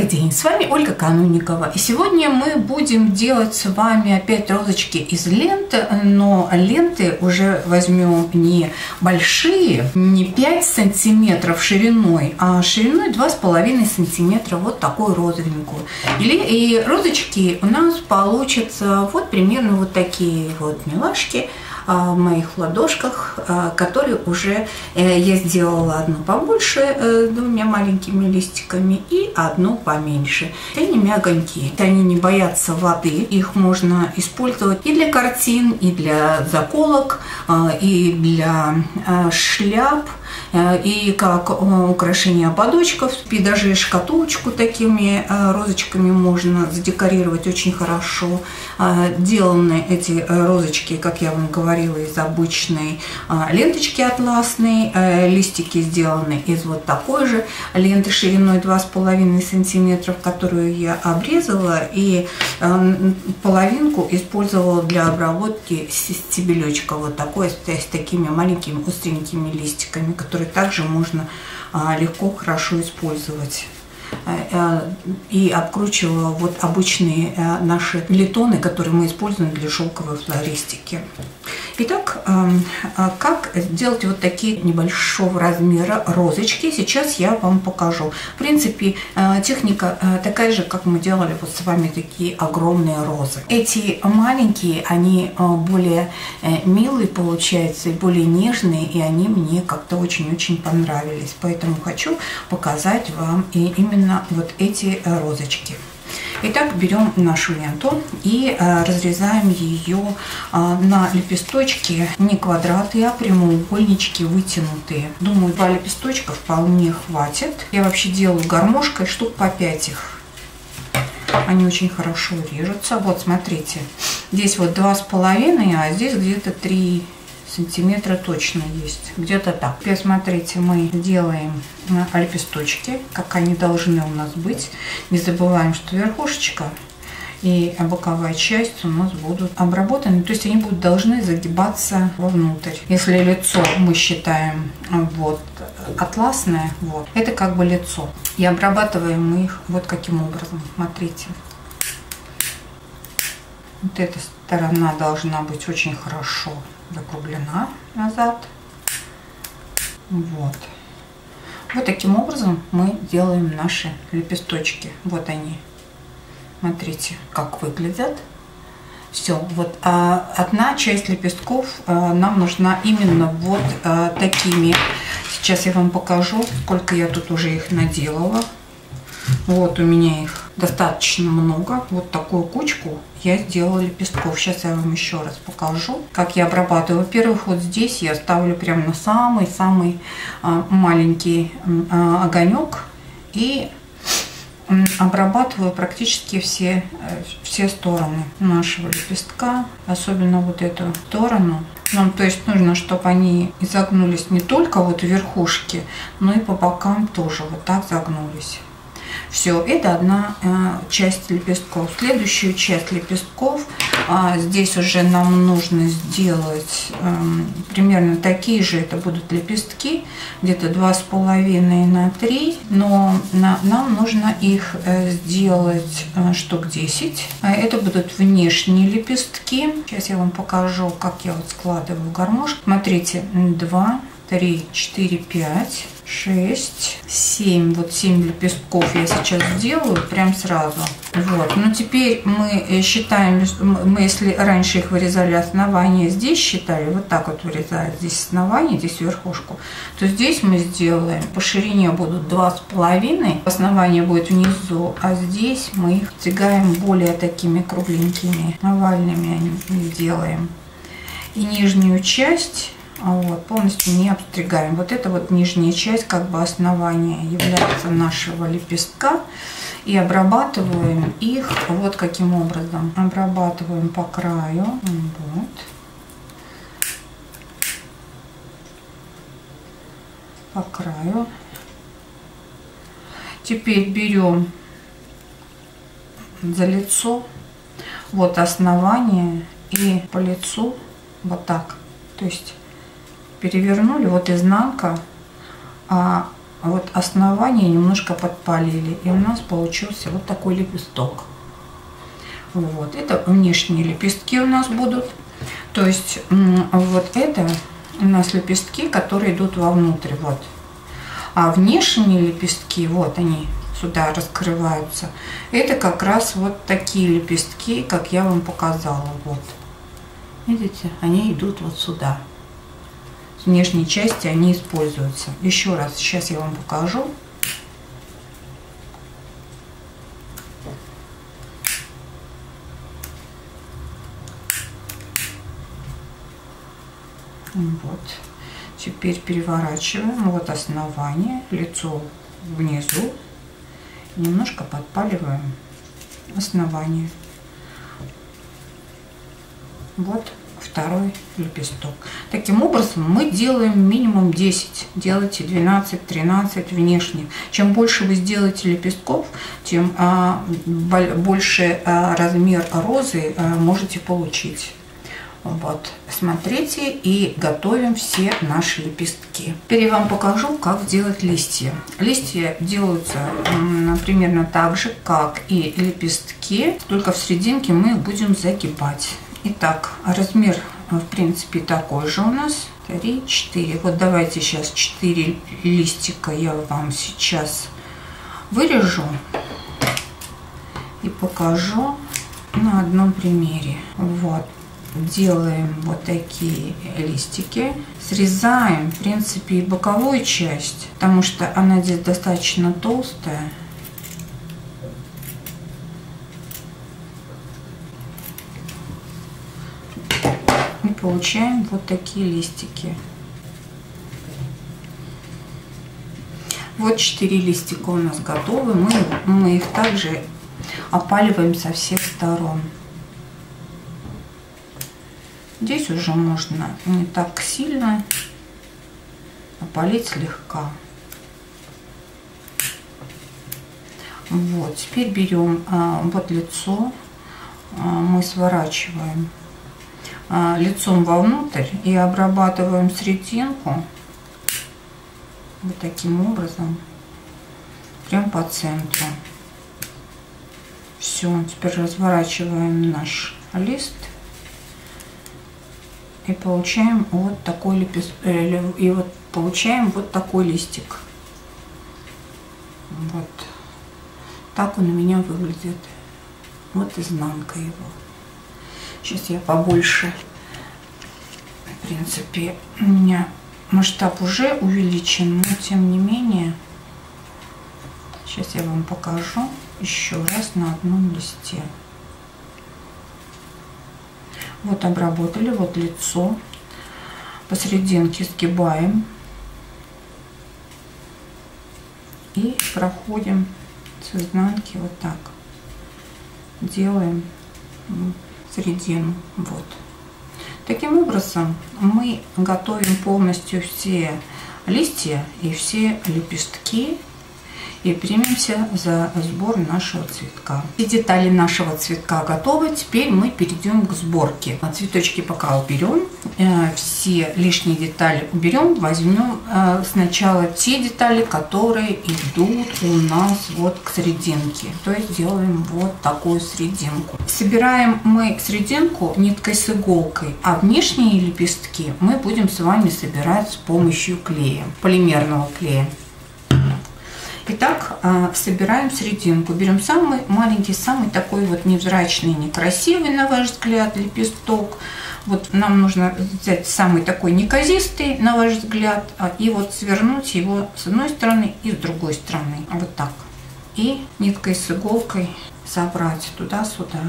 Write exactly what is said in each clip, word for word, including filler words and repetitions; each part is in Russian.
Добрый день, с вами Ольга Канунникова, и сегодня мы будем делать с вами опять розочки из лент, но ленты уже возьмем не большие, не пять сантиметров шириной, а шириной два с половиной сантиметра, вот такую розовенькую. И розочки у нас получатся вот примерно вот такие вот милашки в моих ладошках, которые уже я сделала одну побольше двумя маленькими листиками и одну поменьше. Они мягонькие, они не боятся воды, их можно использовать и для картин, и для заколок, и для шляп, и как украшение ободочков, и даже шкатулочку такими розочками можно задекорировать очень хорошо. Деланы эти розочки, как я вам говорила, из обычной ленточки атласной, листики сделаны из вот такой же ленты шириной два с половиной сантиметра, которую я обрезала, и половинку использовала для обработки стебелечка, вот такой, с такими маленькими остренькими листиками, которые также можно легко, хорошо использовать. И обкручивала вот обычные наши литоны, которые мы используем для шелковой флористики. Итак, как сделать вот такие небольшого размера розочки, сейчас я вам покажу. В принципе, техника такая же, как мы делали вот с вами такие огромные розы. Эти маленькие, они более милые получаются, более нежные, и они мне как-то очень-очень понравились. Поэтому хочу показать вам и именно вот эти розочки. Итак, берем нашу ленту и э, разрезаем ее э, на лепесточки, не квадраты, а прямоугольнички вытянутые. Думаю, два лепесточка вполне хватит. Я вообще делаю гармошкой, штук по пять их. Они очень хорошо режутся. Вот, смотрите, здесь вот два с половиной, а здесь где-то три сантиметра точно есть, где-то так. Теперь смотрите, мы делаем лепесточки, как они должны у нас быть. Не забываем, что верхушечка и боковая часть у нас будут обработаны, то есть они будут должны загибаться вовнутрь. Если лицо мы считаем вот атласное, вот это как бы лицо, и обрабатываем мы их вот каким образом. Смотрите, вот эта сторона должна быть очень хорошо закруглена назад. Вот. Вот таким образом мы делаем наши лепесточки. Вот они. Смотрите, как выглядят. Все. Вот а, одна часть лепестков а, нам нужна именно вот а, такими. Сейчас я вам покажу, сколько я тут уже их наделала. Вот у меня их достаточно много. Вот такую кучку я сделала лепестков. Сейчас я вам еще раз покажу, как я обрабатываю. Во-первых, вот здесь я ставлю прямо на самый-самый маленький огонек и обрабатываю практически все, все стороны нашего лепестка, особенно вот эту сторону. Ну, то есть нужно, чтобы они изогнулись не только вот в верхушке, но и по бокам тоже вот так загнулись. Все, это одна э, часть лепестков. Следующую часть лепестков э, здесь уже нам нужно сделать э, примерно такие же. Это будут лепестки, где-то два с половиной на три, но на, нам нужно их э, сделать э, штук десять. Это будут внешние лепестки. Сейчас я вам покажу, как я вот складываю гармошку. Смотрите, два, три, четыре, пять, шесть, семь. Вот семь лепестков я сейчас сделаю прям сразу. Вот. Но теперь мы считаем, мы если раньше их вырезали основание, здесь считали, вот так вот вырезают здесь основание, здесь верхушку, то здесь мы сделаем, по ширине будут два с половиной, основание будет внизу, а здесь мы их стягаем более такими кругленькими, овальными они делаем. И нижнюю часть вот, полностью не обстригаем. Вот это вот нижняя часть, как бы основания является нашего лепестка. И обрабатываем их вот каким образом. Обрабатываем по краю. Вот. По краю. Теперь берем за лицо вот основание и по лицу вот так. То есть перевернули, вот изнанка, а вот основание немножко подпалили, и у нас получился вот такой лепесток. Вот, это внешние лепестки у нас будут. То есть вот это у нас лепестки, которые идут вовнутрь, вот. А внешние лепестки, вот они сюда раскрываются. Это как раз вот такие лепестки, как я вам показала, вот. Видите, они идут вот сюда. С внешней части они используются. Еще раз, сейчас я вам покажу. Вот. Теперь переворачиваем. Вот основание, лицо внизу. Немножко подпаливаем основание. Вот второй лепесток. Таким образом мы делаем минимум десять. Делайте двенадцать-тринадцать внешних. Чем больше вы сделаете лепестков, тем а, больше а, размер розы а, можете получить. Вот, смотрите, и готовим все наши лепестки. Теперь я вам покажу, как делать листья. Листья делаются примерно так же, как и лепестки, только в серединке мы их будем загибать. Итак, размер, в принципе, такой же у нас. три-четыре. Вот давайте сейчас четыре листика я вам сейчас вырежу и покажу на одном примере. Вот. Делаем вот такие листики, срезаем, в принципе, и боковую часть, потому что она здесь достаточно толстая. И получаем вот такие листики. Вот четыре листика у нас готовы. Мы, мы их также опаливаем со всех сторон. Здесь уже можно не так сильно, опалить слегка. Вот, теперь берем а, вот лицо, а, мы сворачиваем а, лицом вовнутрь и обрабатываем серединку вот таким образом, прям по центру. Все, теперь разворачиваем наш лист. И получаем вот такой лепест... и вот получаем вот такой листик. Вот так он у меня выглядит. Вот изнанка его. Сейчас я побольше. В принципе, у меня масштаб уже увеличен, но тем не менее. Сейчас я вам покажу еще раз на одном листе. Вот обработали, вот лицо, посерединке сгибаем и проходим с изнанки вот так, делаем середину. Вот таким образом мы готовим полностью все листья и все лепестки. И примемся за сбор нашего цветка. Все детали нашего цветка готовы. Теперь мы перейдем к сборке. Цветочки пока уберем. Все лишние детали уберем. Возьмем сначала те детали, которые идут у нас вот к серединке. То есть делаем вот такую серединку. Собираем мы серединку ниткой с иголкой, а внешние лепестки мы будем с вами собирать с помощью клея, полимерного клея. Итак, собираем серединку. Берем самый маленький, самый такой вот невзрачный, некрасивый, на ваш взгляд, лепесток. Вот нам нужно взять самый такой неказистый, на ваш взгляд, и вот свернуть его с одной стороны и с другой стороны. Вот так. И ниткой с иголкой собрать туда-сюда.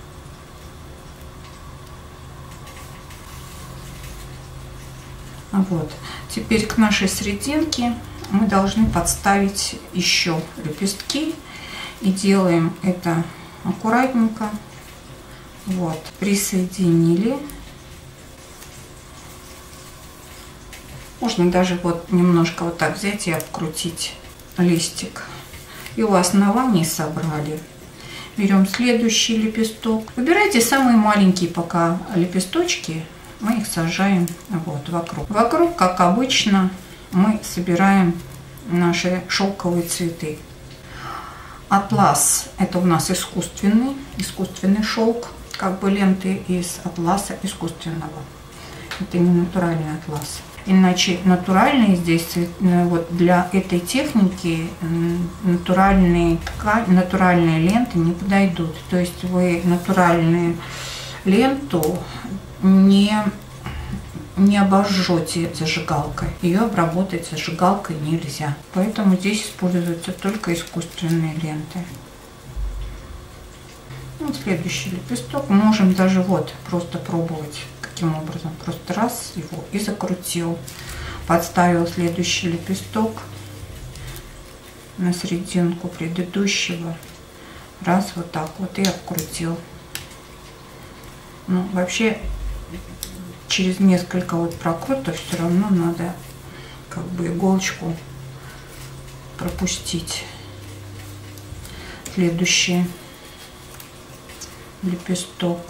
Вот. Теперь к нашей серединке мы должны подставить еще лепестки, и делаем это аккуратненько. Вот, присоединили. Можно даже вот немножко вот так взять и обкрутить листик. И у основания собрали. Берем следующий лепесток. Выбирайте самые маленькие пока лепесточки. Мы их сажаем вот вокруг. Вокруг, как обычно, мы собираем наши шелковые цветы. Атлас – это у нас искусственный, искусственный шелк, как бы ленты из атласа искусственного. Это не натуральный атлас. Иначе натуральные здесь, вот для этой техники натуральные ткани, натуральные ленты не подойдут. То есть вы натуральную ленту не, не обожжете зажигалкой. Ее обработать зажигалкой нельзя. Поэтому здесь используются только искусственные ленты. Вот следующий лепесток. Можем даже вот просто пробовать. Каким образом? Просто раз его и закрутил. Подставил следующий лепесток на серединку предыдущего. Раз вот так вот и обкрутил. Ну, вообще, через несколько вот прокрутов все равно надо как бы иголочку пропустить. Следующий лепесток.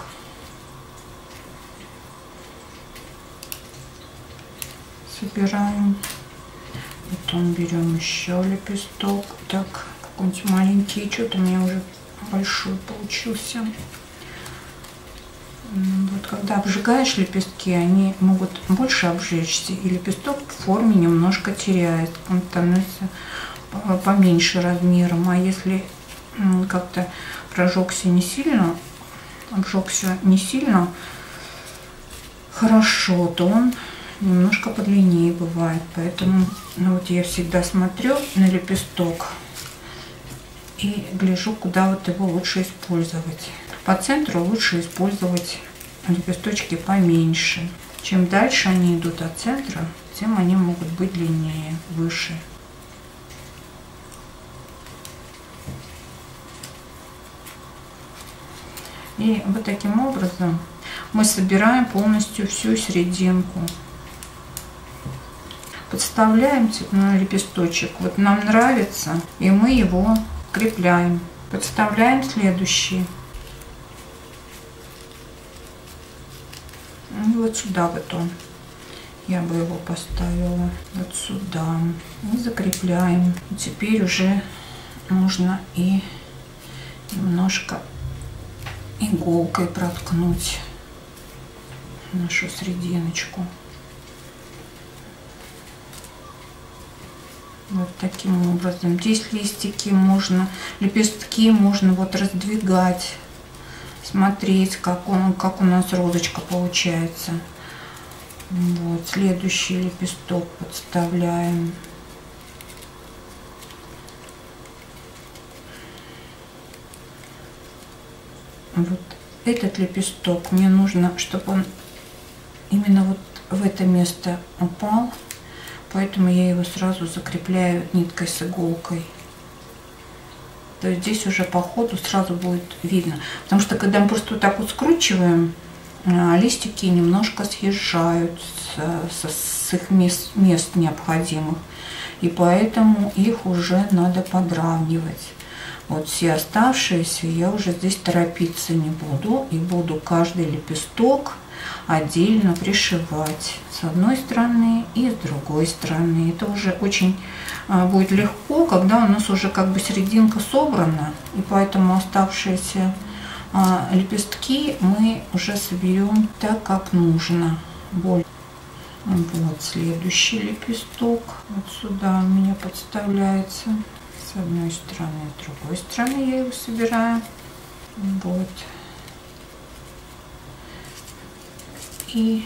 Собираем. Потом берем еще лепесток. Так, какой-нибудь маленький. Что-то у меня уже большой получился. Вот когда обжигаешь лепестки, они могут больше обжечься, и лепесток в форме немножко теряет, он становится поменьше размером. А если как-то прожегся не сильно, обжегся не сильно хорошо, то он немножко подлиннее бывает. Поэтому ну, вот я всегда смотрю на лепесток и гляжу, куда вот его лучше использовать. По центру лучше использовать лепесточки поменьше. Чем дальше они идут от центра, тем они могут быть длиннее, выше. И вот таким образом мы собираем полностью всю серединку. Подставляем лепесточек. Вот нам нравится, и мы его крепляем. Подставляем следующий. И вот сюда вот он. Я бы его поставила вот сюда. И закрепляем. И теперь уже можно и немножко иголкой проткнуть нашу серединочку. Вот таким образом. Здесь листики можно, лепестки можно вот раздвигать, смотреть, как он, как у нас розочка получается. Вот следующий лепесток подставляем. Вот этот лепесток мне нужно, чтобы он именно вот в это место упал. Поэтому я его сразу закрепляю ниткой с иголкой. То есть здесь уже по ходу сразу будет видно. Потому что когда мы просто вот так вот скручиваем, листики немножко съезжают с, с, с их мест, мест необходимых. И поэтому их уже надо подравнивать. Вот все оставшиеся я уже здесь торопиться не буду. И буду каждый лепесток отдельно пришивать с одной стороны и с другой стороны. Это уже очень а, будет легко, когда у нас уже как бы серединка собрана, и поэтому оставшиеся а, лепестки мы уже соберем так, как нужно. Вот следующий лепесток вот сюда у меня подставляется с одной стороны, с другой стороны я его собираю. Вот. И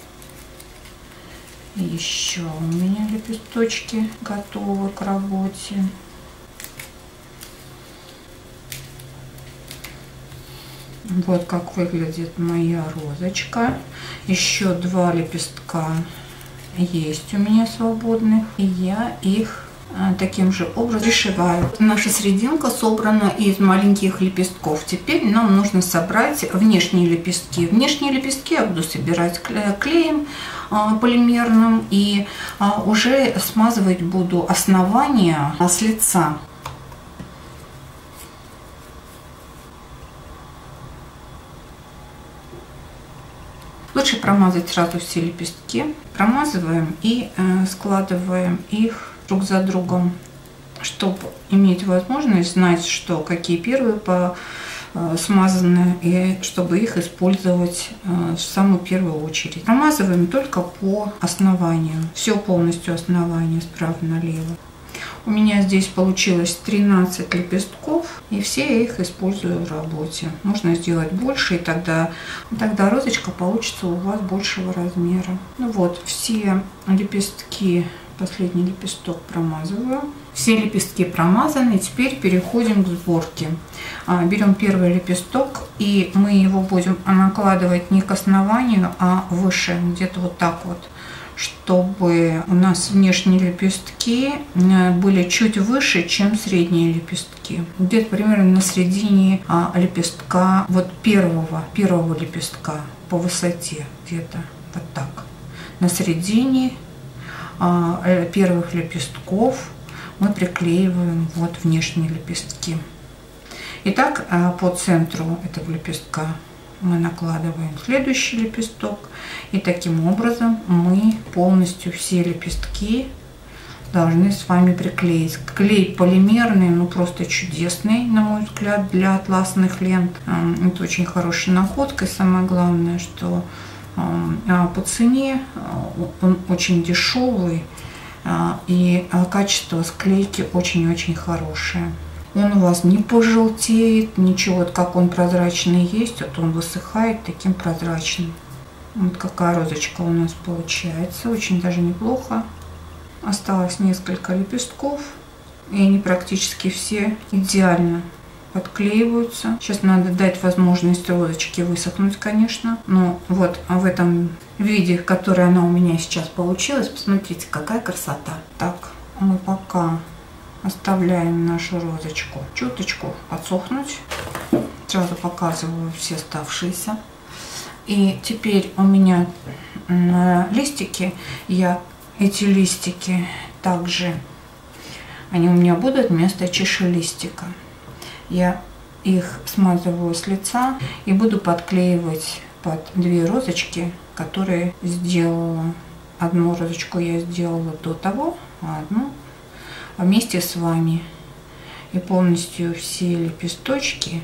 еще у меня лепесточки готовы к работе. Вот как выглядит моя розочка. Еще два лепестка есть у меня свободных, и я их таким же образом пришиваю. Наша серединка собрана из маленьких лепестков. Теперь нам нужно собрать внешние лепестки. Внешние лепестки я буду собирать клеем полимерным и уже смазывать буду основание с лица. Лучше промазать сразу все лепестки. Промазываем и складываем их друг за другом, чтобы иметь возможность знать, что какие первые по смазаны, и чтобы их использовать в самую первую очередь. Промазываем только по основанию, все полностью основание справа налево. У меня здесь получилось тринадцать лепестков, и все я их использую в работе. Можно сделать больше, и тогда, тогда розочка получится у вас большего размера. Ну вот, все лепестки, последний лепесток промазываю. Все лепестки промазаны, теперь переходим к сборке. Берем первый лепесток, и мы его будем накладывать не к основанию, а выше, где-то вот так вот, чтобы у нас внешние лепестки были чуть выше, чем средние лепестки. Где-то примерно на середине лепестка, вот первого, первого лепестка по высоте, где-то вот так. На середине первых лепестков мы приклеиваем вот внешние лепестки. Итак, по центру этого лепестка мы накладываем следующий лепесток, и таким образом мы полностью все лепестки должны с вами приклеить. Клей полимерный, ну просто чудесный, на мой взгляд, для атласных лент. Это очень хорошая находка, и самое главное, что по цене он очень дешевый, и качество склейки очень-очень хорошее. Он у вас не пожелтеет, ничего, вот как он прозрачный есть, вот он высыхает таким прозрачным. Вот какая розочка у нас получается, очень даже неплохо. Осталось несколько лепестков, и они практически все идеально подклеиваются. Сейчас надо дать возможность розочке высохнуть, конечно. Но вот в этом виде, который она у меня сейчас получилась, посмотрите, какая красота. Так, мы пока оставляем нашу розочку чуточку подсохнуть. Сразу показываю все оставшиеся. И теперь у меня на листике, я эти листики также, они у меня будут вместо чаши листика. Я их смазываю с лица и буду подклеивать под две розочки, которые сделала. Одну розочку я сделала до того, а одну вместе с вами. И полностью все лепесточки,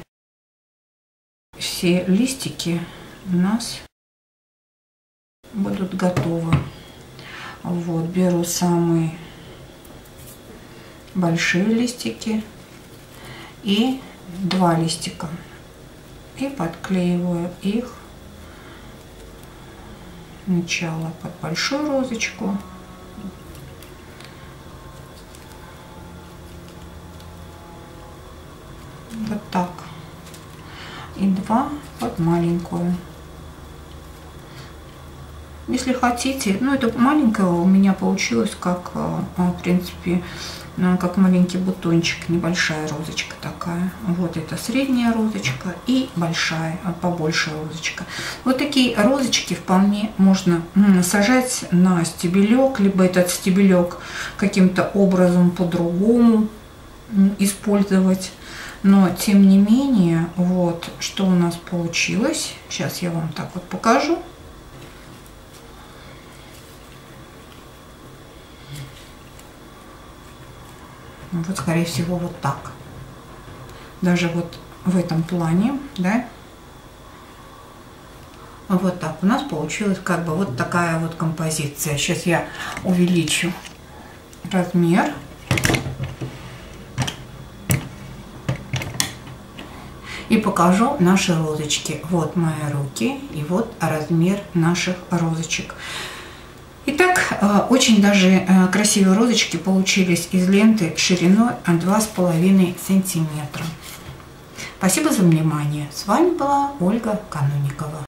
все листики у нас будут готовы. Вот, беру самые большие листики и два листика и подклеиваю их сначала под большую розочку, вот так, и два под маленькую. Если хотите, ну это маленькая у меня получилось как, в принципе, как маленький бутончик, небольшая розочка такая. Вот это средняя розочка и большая, побольше розочка. Вот такие розочки вполне можно сажать на стебелек, либо этот стебелек каким-то образом по-другому использовать. Но тем не менее, вот что у нас получилось. Сейчас я вам так вот покажу. Вот, скорее всего, вот так. Даже вот в этом плане, да, вот так у нас получилась как бы вот такая вот композиция. Сейчас я увеличу размер. И покажу наши розочки. Вот мои руки и вот размер наших розочек. Итак, очень даже красивые розочки получились из ленты шириной два с половиной сантиметра. Спасибо за внимание. С вами была Ольга Канунникова.